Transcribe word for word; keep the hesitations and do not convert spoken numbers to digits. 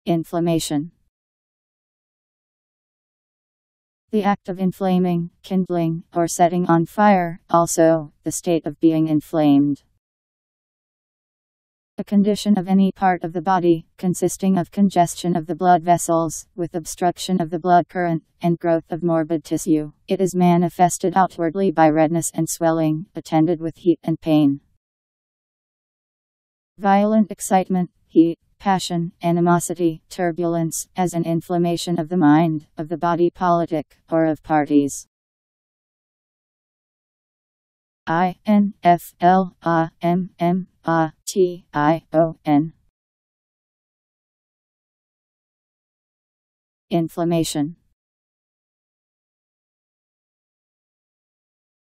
Inflammation. The act of inflaming, kindling, or setting on fire, also, the state of being inflamed. A condition of any part of the body, consisting of congestion of the blood vessels, with obstruction of the blood current, and growth of morbid tissue. It is manifested outwardly by redness and swelling, attended with heat and pain. Violent excitement, heat, passion, animosity, turbulence, as an inflammation of the mind, of the body politic, or of parties. I N F L A M M A T I O N. Inflammation.